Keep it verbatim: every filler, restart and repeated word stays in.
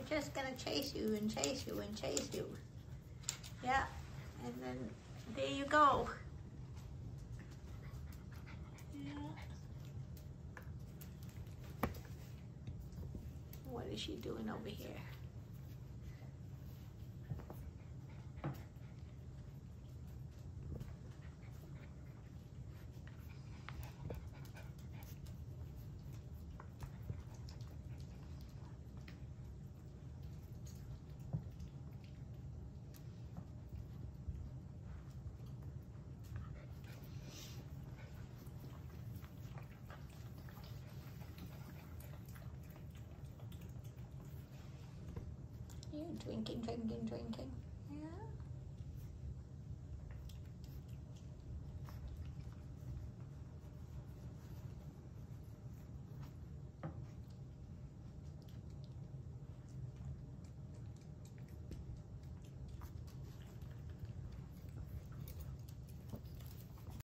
just gonna chase you and chase you and chase you. Yeah, and then there you go. Yeah. What is she doing over here? You drinking, drinking, drinking.